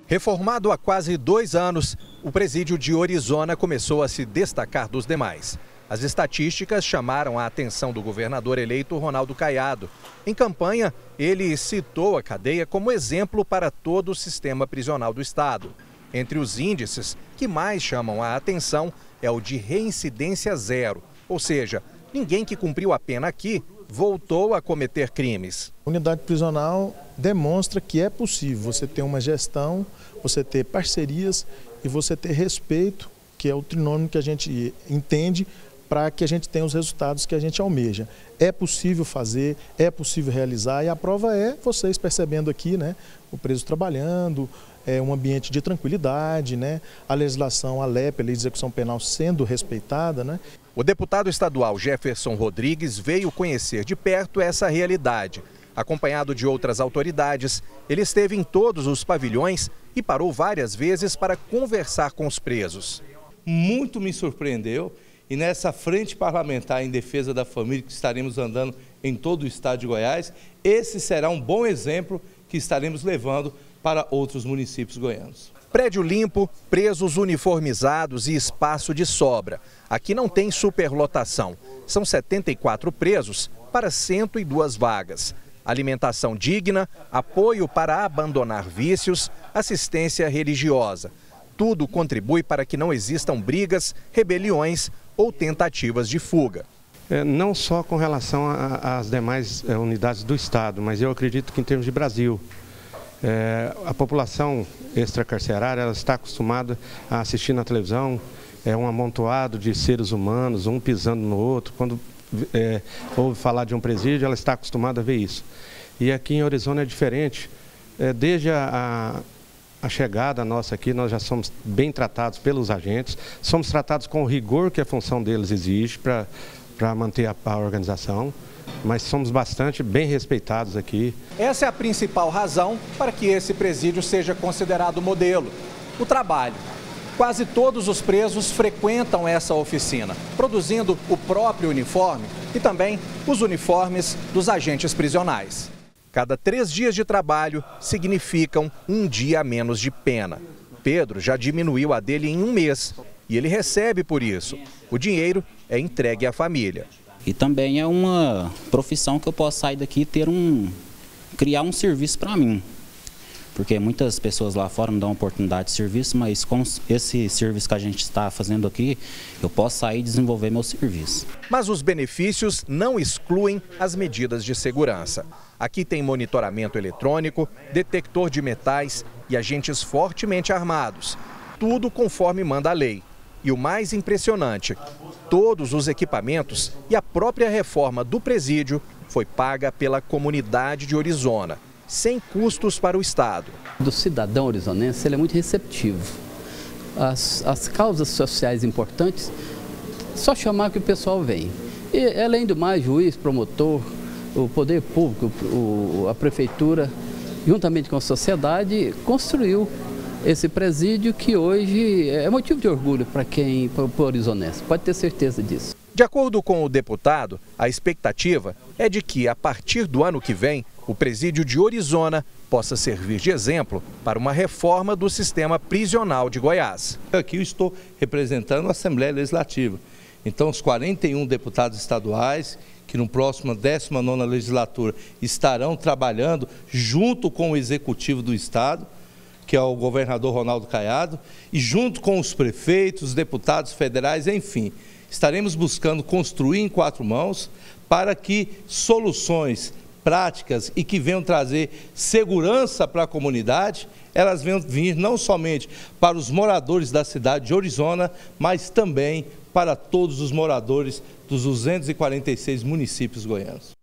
Reformado há quase 2 anos, o presídio de Orizona começou a se destacar dos demais. As estatísticas chamaram a atenção do governador eleito Ronaldo Caiado. Em campanha, ele citou a cadeia como exemplo para todo o sistema prisional do estado. Entre os índices que mais chamam a atenção é o de reincidência zero, ou seja, ninguém que cumpriu a pena aqui voltou a cometer crimes. A unidade prisional demonstra que é possível você ter uma gestão, você ter parcerias e você ter respeito, que é o trinômio que a gente entende para que a gente tenha os resultados que a gente almeja. É possível fazer, é possível realizar e a prova é vocês percebendo aqui, né, o preso trabalhando, um ambiente de tranquilidade, né, a legislação, a LEP, a Lei de Execução Penal, sendo respeitada, né. O deputado estadual Jefferson Rodrigues veio conhecer de perto essa realidade. Acompanhado de outras autoridades, ele esteve em todos os pavilhões e parou várias vezes para conversar com os presos. Muito me surpreendeu e nessa frente parlamentar em defesa da família que estaremos andando em todo o estado de Goiás, esse será um bom exemplo que estaremos levando para outros municípios goianos. Prédio limpo, presos uniformizados e espaço de sobra. Aqui não tem superlotação. São 74 presos para 102 vagas. Alimentação digna, apoio para abandonar vícios, assistência religiosa. Tudo contribui para que não existam brigas, rebeliões ou tentativas de fuga. Não só com relação às demais unidades do Estado, mas eu acredito que em termos de Brasil, a população extracarcerária ela está acostumada a assistir na televisão um amontoado de seres humanos, um pisando no outro. Quando ouve falar de um presídio, ela está acostumada a ver isso. E aqui em Orizona é diferente. Desde a chegada nossa aqui, nós já somos bem tratados pelos agentes, somos tratados com o rigor que a função deles exige para manter a organização, mas somos bastante bem respeitados aqui. Essa é a principal razão para que esse presídio seja considerado modelo: o trabalho. Quase todos os presos frequentam essa oficina, produzindo o próprio uniforme e também os uniformes dos agentes prisionais. Cada 3 dias de trabalho significam um dia a menos de pena. Pedro já diminuiu a dele em 1 mês e ele recebe por isso. O dinheiro é entregue à família. E também é uma profissão que eu posso sair daqui e criar um serviço para mim. Porque muitas pessoas lá fora me dão oportunidade de serviço, mas com esse serviço que a gente está fazendo aqui, eu posso sair e desenvolver meu serviço. Mas os benefícios não excluem as medidas de segurança. Aqui tem monitoramento eletrônico, detector de metais e agentes fortemente armados. Tudo conforme manda a lei. E o mais impressionante, todos os equipamentos e a própria reforma do presídio foi paga pela comunidade de Orizona, sem custos para o Estado. Do cidadão orizonense, ele é muito receptivo. As causas sociais importantes, só chamar que o pessoal vem. E, além do mais, juiz, promotor, o poder público, a prefeitura, juntamente com a sociedade, construiu esse presídio que hoje é motivo de orgulho para o orizonense, pode ter certeza disso. De acordo com o deputado, a expectativa é de que, a partir do ano que vem, o presídio de Orizona possa servir de exemplo para uma reforma do sistema prisional de Goiás. Aqui eu estou representando a Assembleia Legislativa. Então, os 41 deputados estaduais, que no próximo 19ª legislatura estarão trabalhando junto com o Executivo do Estado, que é o governador Ronaldo Caiado, e junto com os prefeitos, deputados federais, enfim, estaremos buscando construir em 4 mãos para que soluções práticas e que venham trazer segurança para a comunidade, elas venham vir não somente para os moradores da cidade de Orizona, mas também para todos os moradores dos 246 municípios goianos.